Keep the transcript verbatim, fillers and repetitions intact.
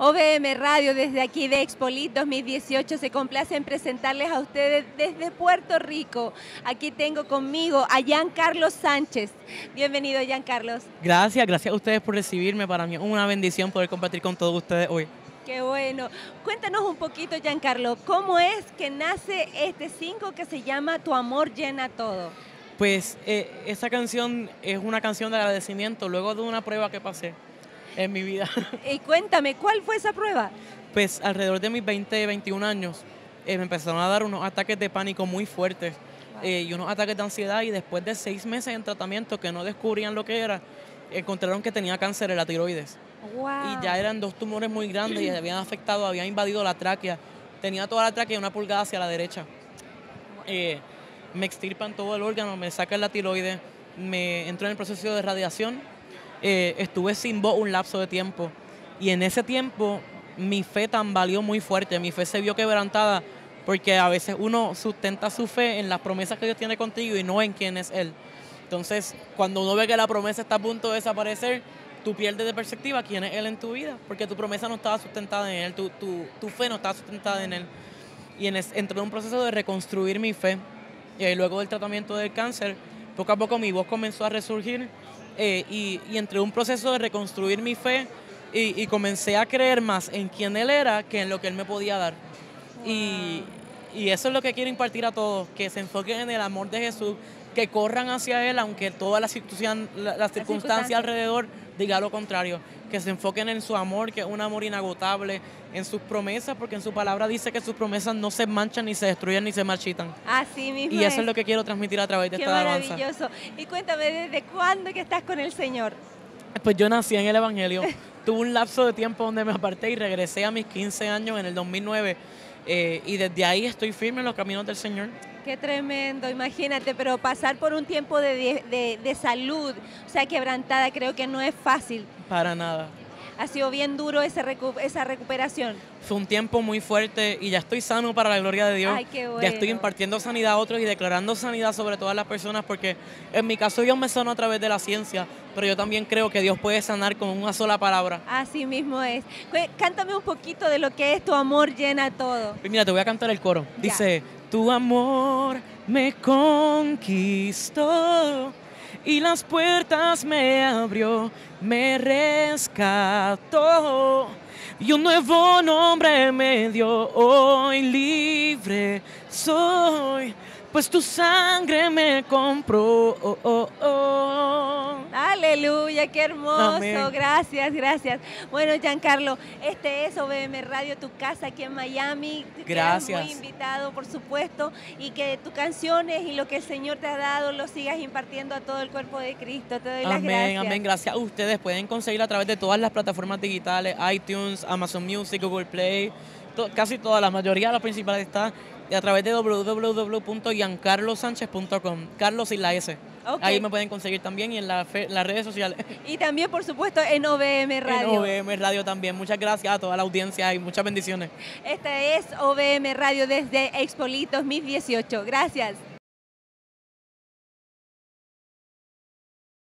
O V M Radio desde aquí de Expolit dos mil dieciocho se complace en presentarles a ustedes desde Puerto Rico. Aquí tengo conmigo a Giancarlo Sánchez. Bienvenido, Giancarlo. Gracias, gracias a ustedes por recibirme. Para mí es una bendición poder compartir con todos ustedes hoy. Qué bueno. Cuéntanos un poquito, Giancarlo, ¿cómo es que nace este single que se llama Tu amor llena todo? Pues eh, esa canción es una canción de agradecimiento luego de una prueba que pasé en mi vida. Y cuéntame, ¿cuál fue esa prueba? Pues alrededor de mis veinte, veintiún años eh, me empezaron a dar unos ataques de pánico muy fuertes eh, y unos ataques de ansiedad, y después de seis meses en tratamiento que no descubrían lo que era, encontraron que tenía cáncer en la tiroides. Wow. Y ya eran dos tumores muy grandes y habían afectado, habían invadido la tráquea. Tenía toda la tráquea una pulgada hacia la derecha. Eh, me extirpan todo el órgano, me sacan la tiroides, me entró en el proceso de radiación. Eh, estuve sin voz un lapso de tiempo. Y en ese tiempo mi fe tambaleó muy fuerte, mi fe se vio quebrantada, porque a veces uno sustenta su fe en las promesas que Dios tiene contigo y no en quién es Él. Entonces, cuando uno ve que la promesa está a punto de desaparecer, tú pierdes de perspectiva quién es Él en tu vida, porque tu promesa no estaba sustentada en Él, tu, tu, tu fe no estaba sustentada en Él. Y en es, entré en un proceso de reconstruir mi fe. Y luego del tratamiento del cáncer, poco a poco mi voz comenzó a resurgir eh, y, y entré en un proceso de reconstruir mi fe y, y comencé a creer más en quién Él era que en lo que Él me podía dar. Wow. Y, y eso es lo que quiero impartir a todos, que se enfoquen en el amor de Jesús, que corran hacia Él, aunque todas las circunstancias la, la circunstancia alrededor diga lo contrario, que se enfoquen en su amor, que es un amor inagotable, en sus promesas, porque en su palabra dice que sus promesas no se manchan, ni se destruyen, ni se marchitan. Así mismo. Y eso es, es lo que quiero transmitir a través de Qué esta alabanza. Maravilloso. Y cuéntame, ¿desde cuándo que estás con el Señor? Pues yo nací en el Evangelio. Tuve un lapso de tiempo donde me aparté y regresé a mis quince años en el dos mil nueve. Eh, y desde ahí estoy firme en los caminos del Señor. Qué tremendo, imagínate, pero pasar por un tiempo de, de, de salud, o sea, quebrantada, creo que no es fácil. Para nada. Ha sido bien duro ese recu esa recuperación. Fue un tiempo muy fuerte y ya estoy sano para la gloria de Dios. Ay, qué bueno. Ya estoy impartiendo sanidad a otros y declarando sanidad sobre todas las personas, porque en mi caso Dios me sanó a través de la ciencia, pero yo también creo que Dios puede sanar con una sola palabra. Así mismo es. Cántame un poquito de lo que es Tu amor llena todo. Pues mira, te voy a cantar el coro. Ya. Dice, tu amor me conquistó y las puertas me abrió, me rescató y un nuevo nombre me dio. Hoy libre soy, pues tu sangre me compró. Oh, oh, oh. Aleluya, qué hermoso. Amén. Gracias, gracias. Bueno, Giancarlo, este es O V M Radio, tu casa aquí en Miami. Gracias. Quedas muy invitado, por supuesto, y que tus canciones y lo que el Señor te ha dado lo sigas impartiendo a todo el cuerpo de Cristo. Te doy Amén, las gracias. amén. Gracias a ustedes. Pueden conseguir a través de todas las plataformas digitales, iTunes, Amazon Music, Google Play, to casi todas, la mayoría de las principales está a través de w w w punto giancarlo sánchez punto com, Carlos sin la S. Okay. Ahí me pueden conseguir también y en la fe, las redes sociales. Y también, por supuesto, en O V M Radio. En O V M Radio también. Muchas gracias a toda la audiencia y muchas bendiciones. Esta es O V M Radio desde Expolit dos mil dieciocho. Gracias.